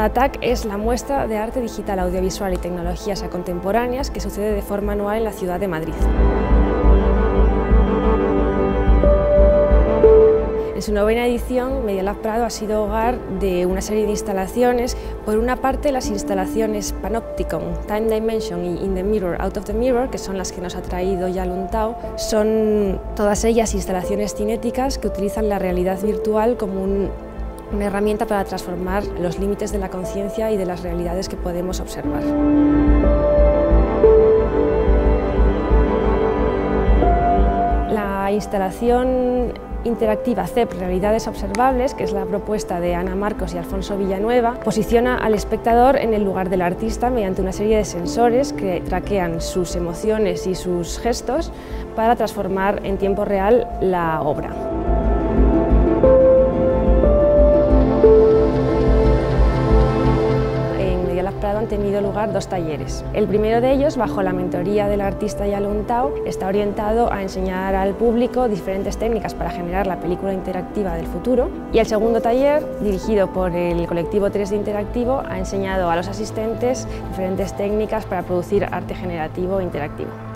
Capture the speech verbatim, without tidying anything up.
Adatac es la muestra de arte digital, audiovisual y tecnologías contemporáneas que sucede de forma anual en la ciudad de Madrid. En su novena edición, Media Lab Prado ha sido hogar de una serie de instalaciones. Por una parte, las instalaciones Panopticon, Time Dimension y In the Mirror, Out of the Mirror, que son las que nos ha traído Yalun Tao, son todas ellas instalaciones cinéticas que utilizan la realidad virtual como un, una herramienta para transformar los límites de la conciencia y de las realidades que podemos observar. La instalación interactiva C E P Realidades Observables, que es la propuesta de Ana Marcos y Alfonso Villanueva, posiciona al espectador en el lugar del artista mediante una serie de sensores que traquean sus emociones y sus gestos para transformar en tiempo real la obra. Han tenido lugar dos talleres. El primero de ellos, bajo la mentoría del artista Yalun Tao, está orientado a enseñar al público diferentes técnicas para generar la película interactiva del futuro, y el segundo taller, dirigido por el colectivo tres D Interactivo, ha enseñado a los asistentes diferentes técnicas para producir arte generativo e interactivo.